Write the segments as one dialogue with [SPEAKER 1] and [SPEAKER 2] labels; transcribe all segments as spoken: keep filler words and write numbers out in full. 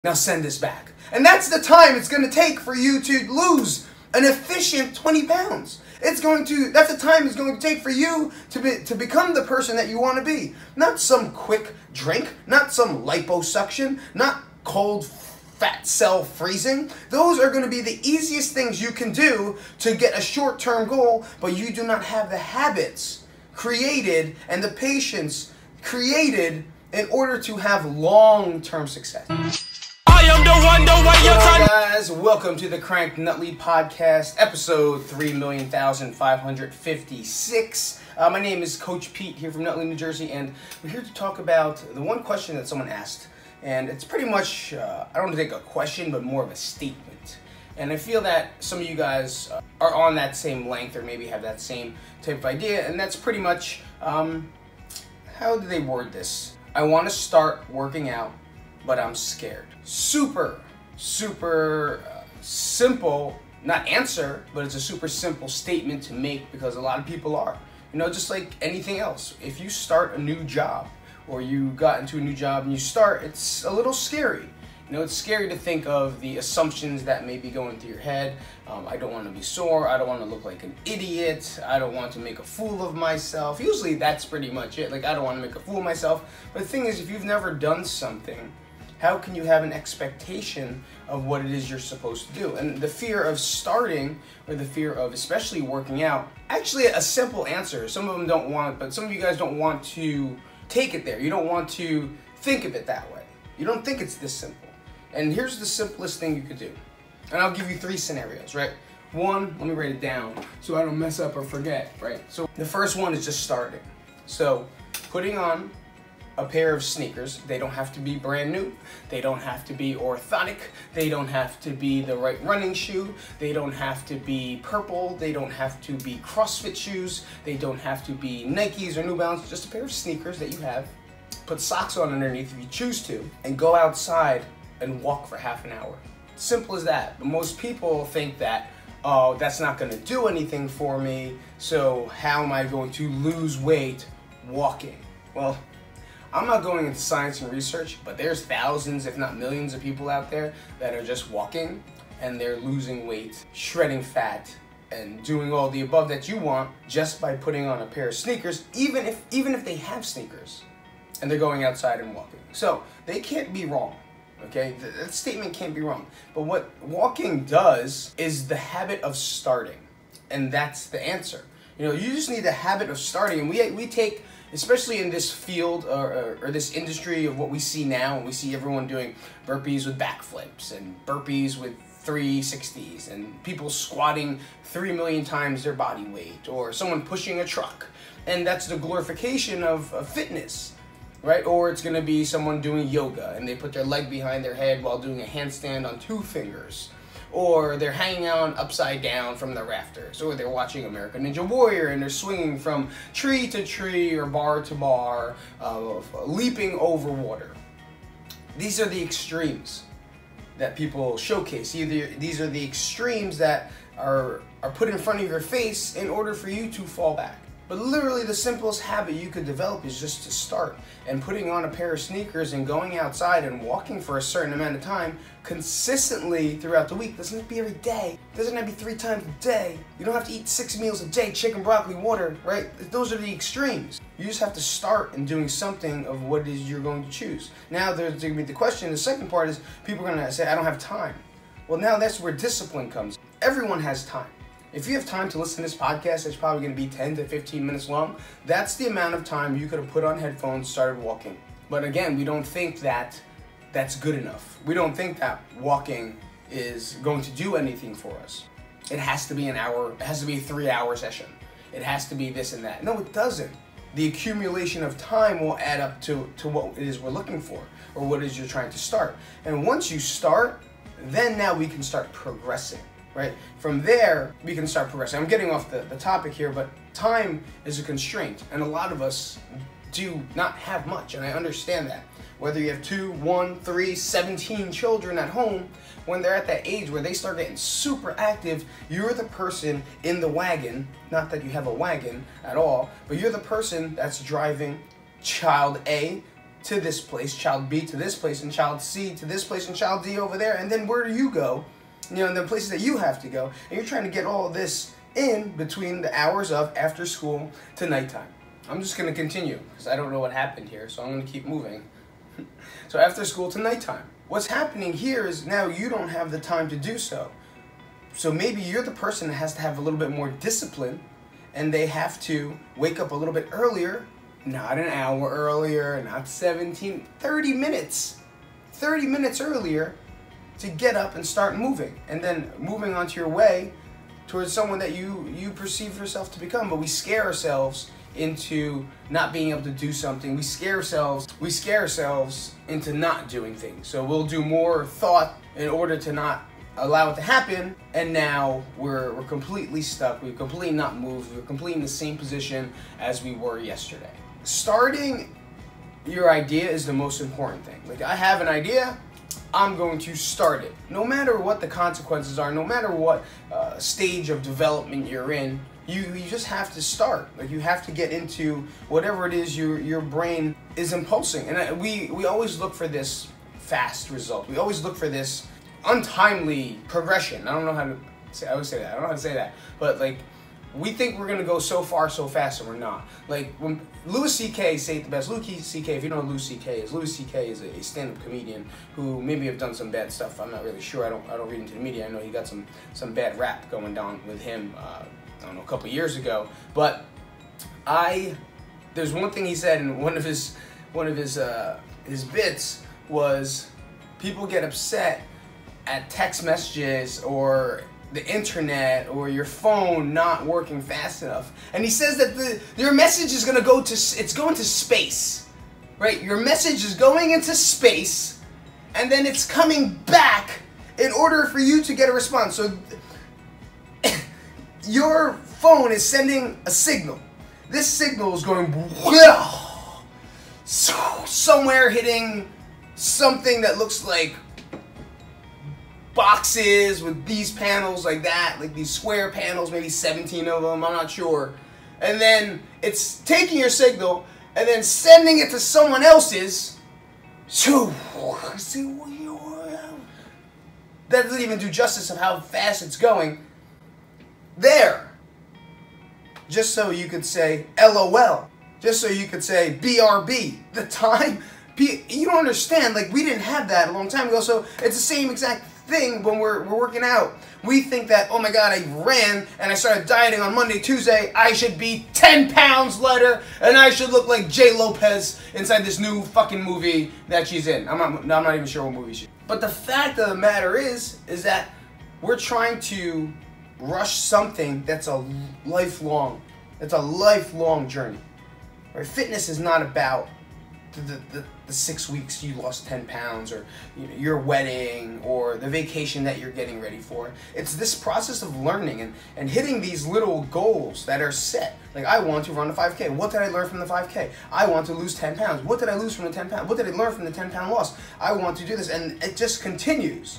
[SPEAKER 1] Now send this back. And that's the time it's going to take for you to lose an efficient twenty pounds. It's going to, that's the time it's going to take for you to be, to become the person that you want to be. Not some quick drink, not some liposuction, not cold fat cell freezing. Those are going to be the easiest things you can do to get a short-term goal, but you do not have the habits created and the patience created in order to have long-term success.
[SPEAKER 2] I am the one, the way you're
[SPEAKER 1] Hello guys, welcome to the Cranked Nutley Podcast, episode three million five hundred fifty-six. Uh, my name is Coach Pete here from Nutley, New Jersey, and we're here to talk about the one question that someone asked. And it's pretty much, uh, I don't want to take a question, but more of a statement. And I feel that some of you guys uh, are on that same length or maybe have that same type of idea. And that's pretty much, um, how do they word this? I want to start working out, but I'm scared. Super, super uh, simple, not answer, but it's a super simple statement to make because a lot of people are. You know, just like anything else. If you start a new job or you got into a new job and you start, it's a little scary. You know, it's scary to think of the assumptions that may be going through your head. Um, I don't want to be sore. I don't want to look like an idiot. I don't want to make a fool of myself. Usually that's pretty much it. Like, I don't want to make a fool of myself. But the thing is, if you've never done something, how can you have an expectation of what it is you're supposed to do? And the fear of starting, or the fear of especially working out, actually a simple answer. Some of them don't want, but some of you guys don't want to take it there. You don't want to think of it that way. You don't think it's this simple. And here's the simplest thing you could do. And I'll give you three scenarios, right? One, let me write it down so I don't mess up or forget, right? So the first one is just starting. So putting on a pair of sneakers. They don't have to be brand new. They don't have to be orthotic. They don't have to be the right running shoe. They don't have to be purple. They don't have to be CrossFit shoes. They don't have to be Nikes or New Balance. Just a pair of sneakers that you have. Put socks on underneath if you choose to, and go outside and walk for half an hour. Simple as that. But most people think that, oh, that's not going to do anything for me, so how am I going to lose weight walking? Well, I'm not going into science and research, but there's thousands, if not millions, of people out there that are just walking and they're losing weight, shredding fat, and doing all the above that you want just by putting on a pair of sneakers, even if even if they have sneakers and they're going outside and walking. So they can't be wrong, okay? That statement can't be wrong. But what walking does is the habit of starting, and that's the answer. You know, you just need the habit of starting, and we we take, especially in this field or, or, or this industry of what we see now, and we see everyone doing burpees with backflips and burpees with three sixties and people squatting three million times their body weight, or someone pushing a truck, and that's the glorification of, of fitness, right? Or it's going to be someone doing yoga and they put their leg behind their head while doing a handstand on two fingers. Or they're hanging out upside down from the rafters, or they're watching American Ninja Warrior and they're swinging from tree to tree or bar to bar, uh, leaping over water. These are the extremes that people showcase. Either these are the extremes that are, are put in front of your face in order for you to fall back. But literally the simplest habit you could develop is just to start, and putting on a pair of sneakers and going outside and walking for a certain amount of time consistently throughout the week. Doesn't have to be every day. Doesn't have to be three times a day. You don't have to eat six meals a day, chicken, broccoli, water, right? Those are the extremes. You just have to start in doing something of what it is you're going to choose. Now there's going to be the question, the second part is people are going to say, I don't have time. Well, now that's where discipline comes. Everyone has time. If you have time to listen to this podcast, it's probably going to be ten to fifteen minutes long. That's the amount of time you could have put on headphones, started walking. But again, we don't think that that's good enough. We don't think that walking is going to do anything for us. It has to be an hour, it has to be a three hour session. It has to be this and that. No, it doesn't. The accumulation of time will add up to, to what it is we're looking for, or what it is you're trying to start. And once you start, then now we can start progressing. Right? From there, we can start progressing. I'm getting off the, the topic here, but time is a constraint, and a lot of us do not have much, and I understand that. Whether you have two, one, three, seventeen children at home, when they're at that age where they start getting super active, you're the person in the wagon, not that you have a wagon at all, but you're the person that's driving child A to this place, child B to this place, and child C to this place, and child D over there, and then where do you go? You know, and the places that you have to go, and you're trying to get all of this in between the hours of after school to nighttime. I'm just going to continue, because I don't know what happened here, so I'm going to keep moving. So after school to nighttime. What's happening here is now you don't have the time to do so. So maybe you're the person that has to have a little bit more discipline, and they have to wake up a little bit earlier, not an hour earlier, not seventeen, thirty minutes. thirty minutes earlier to get up and start moving, and then moving onto your way towards someone that you, you perceive yourself to become. But we scare ourselves into not being able to do something. We scare ourselves, we scare ourselves into not doing things. So we'll do more thought in order to not allow it to happen, and now we're, we're completely stuck. We've completely not moved. We're completely in the same position as we were yesterday. Starting your idea is the most important thing. Like, I have an idea, I'm going to start it. No matter what the consequences are, no matter what uh, stage of development you're in, you, you just have to start. Like, you have to get into whatever it is your, your brain is impulsing. And I, we, we always look for this fast result. We always look for this untimely progression. I don't know how to say, I always say that. I don't know how to say that. But, like, we think we're going to go so far so fast, and we're not. Like, when Louis C K say it the best. Louis C K, if you know what Louis C K is, Louis C K is a, a stand-up comedian who maybe have done some bad stuff. I'm not really sure. I don't I don't read into the media. I know he got some, some bad rap going down with him, uh, I don't know, a couple years ago. But I, there's one thing he said in one of his, one of his, uh, his bits was, people get upset at text messages or the internet or your phone not working fast enough. And he says that the your message is going to go to, it's going to space, right? Your message is going into space, and then it's coming back in order for you to get a response. So your phone is sending a signal. This signal is going somewhere, hitting something that looks like boxes with these panels like that, like these square panels, maybe seventeen of them, I'm not sure. And then it's taking your signal and then sending it to someone else's. That doesn't even do justice of how fast it's going. There. Just so you could say LOL. Just so you could say B R B. The time, you don't understand, like, we didn't have that a long time ago, so it's the same exact thing when we're, we're working out. We think that, oh my god, I ran and I started dieting on Monday, Tuesday, I should be ten pounds lighter and I should look like Jay Lopez inside this new fucking movie that she's in. I'm not, I'm not even sure what movie she's in. But the fact of the matter is, is that we're trying to rush something that's a lifelong, it's a lifelong journey. Right? Fitness is not about The, the, the six weeks you lost ten pounds, or you know, your wedding, or the vacation that you're getting ready for. It's this process of learning and, and hitting these little goals that are set. Like, I want to run a five K. What did I learn from the five K? I want to lose ten pounds. What did I lose from the ten pounds? What did I learn from the ten pound loss? I want to do this. And it just continues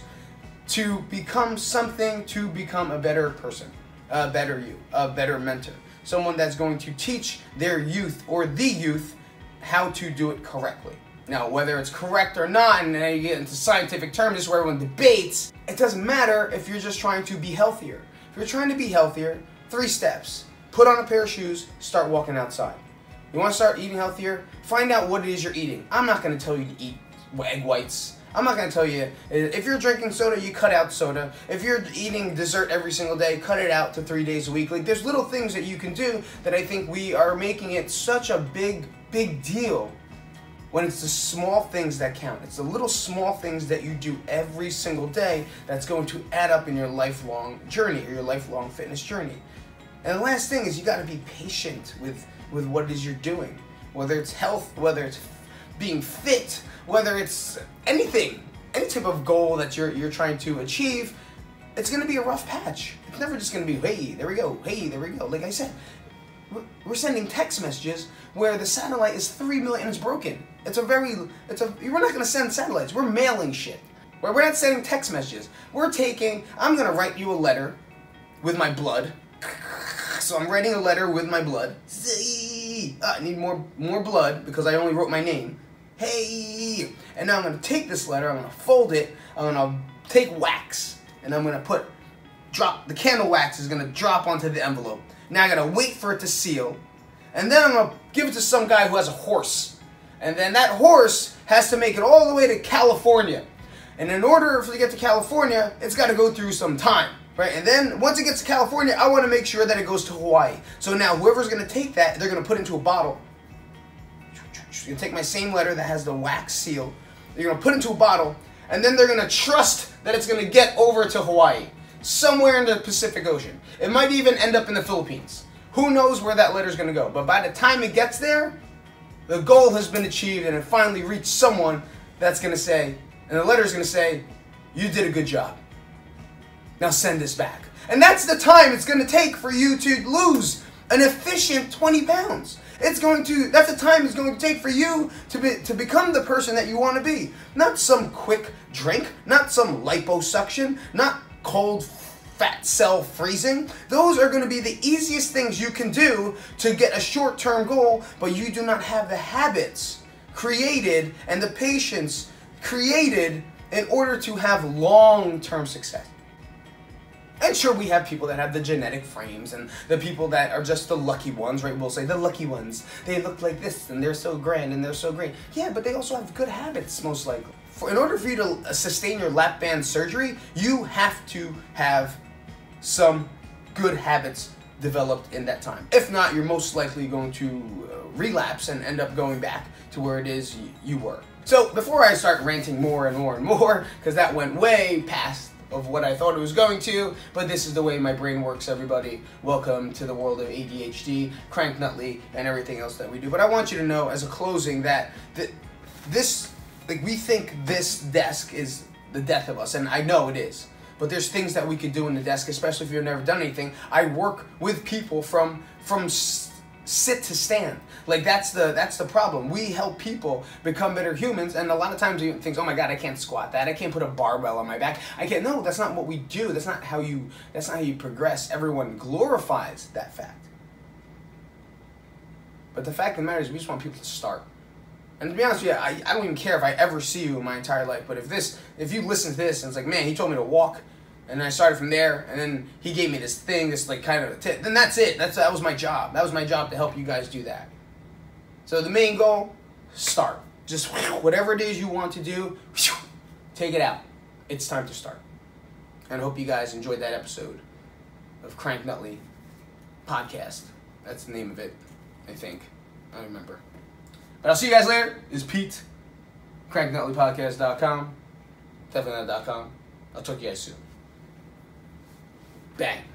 [SPEAKER 1] to become something, to become a better person, a better you, a better mentor. Someone that's going to teach their youth, or the youth, how to do it correctly. Now, whether it's correct or not, and then you get into scientific terms, this is where everyone debates, it doesn't matter if you're just trying to be healthier. If you're trying to be healthier, three steps. Put on a pair of shoes, start walking outside. You want to start eating healthier? Find out what it is you're eating. I'm not going to tell you to eat egg whites. I'm not going to tell you, if you're drinking soda, you cut out soda. If you're eating dessert every single day, cut it out to three days a week. Like, there's little things that you can do that I think we are making it such a big, big deal when it's the small things that count. It's the little small things that you do every single day that's going to add up in your lifelong journey, or your lifelong fitness journey. And the last thing is, you got to be patient with, with what it is you're doing. Whether it's health, whether it's being fit, whether it's anything, any type of goal that you're you're trying to achieve, it's going to be a rough patch. It's never just going to be, hey, there we go, hey, there we go. Like I said, we're sending text messages where the satellite is three million and it's broken. It's a very, it's a, we're not going to send satellites. We're mailing shit. We're not sending text messages. We're taking, I'm going to write you a letter with my blood. So I'm writing a letter with my blood. I need more, more blood because I only wrote my name. hey. And now I'm going to take this letter, I'm going to fold it, I'm going to take wax, and I'm going to put, drop, the candle wax is going to drop onto the envelope. Now I got to wait for it to seal, and then I'm going to give it to some guy who has a horse. And then that horse has to make it all the way to California. And in order for it to get to California, it's got to go through some time. Right, and then once it gets to California, I want to make sure that it goes to Hawaii. So now whoever's going to take that, they're going to put it into a bottle. You're going to take my same letter that has the wax seal. You're going to put it into a bottle, and then they're going to trust that it's going to get over to Hawaii, somewhere in the Pacific Ocean. It might even end up in the Philippines. Who knows where that letter's going to go? But by the time it gets there, the goal has been achieved, and it finally reached someone that's going to say, and the letter's going to say, you did a good job. Now send this back. And that's the time it's going to take for you to lose an efficient twenty pounds. It's going to, that's the time it's going to take for you to be, to become the person that you want to be. Not some quick drink, not some liposuction, not cold fat cell freezing. Those are going to be the easiest things you can do to get a short-term goal, but you do not have the habits created and the patience created in order to have long-term success. And sure, we have people that have the genetic frames and the people that are just the lucky ones, right? We'll say the lucky ones. They look like this and they're so grand and they're so great. Yeah, but they also have good habits, most likely. For, in order for you to sustain your lap band surgery, you have to have some good habits developed in that time. If not, you're most likely going to uh, relapse and end up going back to where it is you were. So before I start ranting more and more and more, because that went way past of what I thought it was going to, but this is the way my brain works, everybody. Welcome to the world of A D H D, Crank Nutley, and everything else that we do. But I want you to know, as a closing, that th this, like, we think this desk is the death of us, and I know it is. But there's things that we could do in the desk, especially if you've never done anything. I work with people from from sit to stand. Like, that's the that's the problem. We help people become better humans, and a lot of times you think, oh my god, I can't squat that, I can't put a barbell on my back, I can't. No, that's not what we do. That's not how you that's not how you progress. Everyone glorifies that fact. But the fact of the matter is, we just want people to start. And to be honest with you, I, I don't even care if I ever see you in my entire life, but if this if you listen to this and it's like, man, he told me to walk, and then I started from there, and then he gave me this thing, this like kind of a tip, then that's it. That's that was my job. That was my job to help you guys do that. So the main goal, start. Just whatever it is you want to do, take it out. It's time to start. And I hope you guys enjoyed that episode of Crank Nutley Podcast. That's the name of it, I think. I don't remember. But I'll see you guys later. This is Pete. Crank Nutley Podcast dot com. Definitely not dot com. I'll talk to you guys soon. Bang.